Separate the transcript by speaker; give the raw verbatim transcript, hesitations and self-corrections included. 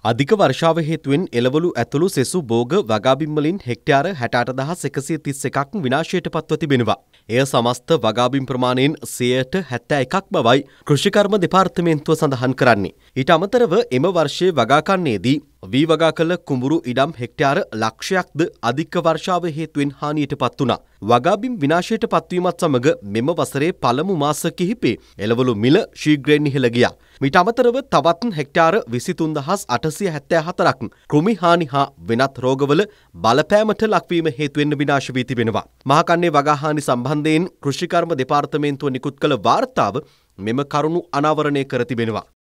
Speaker 1: අධික වර්ෂාව හේතුවෙන් එළවලු ඇතුළු සෙසු භෝග වගාබිම් වලින් හෙක්ටයාර හැට අට දහස් එකසිය තිස් එකක් විනාශයට පත්ව තිබෙනවා. එය සමස්ත වගාබිම් ප්‍රමාණයෙන් සියයට හැත්තෑ එකක් බවයි කෘෂිකර්ම දෙපාර්තමේන්තුව සඳහන් කරන්නේ. ඊට අමතරව එම වර්ෂයේ වගාකන්නේදී වී වගා කළ කුඹුරු ඉඩම් හෙක්ටයාර ලක්ෂයක්ද අධික වර්ෂාව හේතුවෙන් හානියට පත් වුණා. වගාබිම් විනාශයට පත්වීමත් සමග මෙම වසරේ පළමු මාස කිහිපේ එළවලු මිල ශීඝ්‍රයෙන් ඉහළ ගියා. මීට අමතරව තවත් හෙක්ටයාර විසිතුන් දහස් අටසිය හැත්තෑ හතරක් කෘමි හානි හා වෙනත් රෝගවල බලපෑමට ලක්වීම හේතුවෙන් විනාශ වී තිබෙනවා. මහකන්නේ වගා හානි සම්බන්ධයෙන් කෘෂිකර්ම දෙපාර්තමේන්තුව නිකුත් කළ වාර්තාව මෙම කරුණු අනාවරණය කර තිබෙනවා.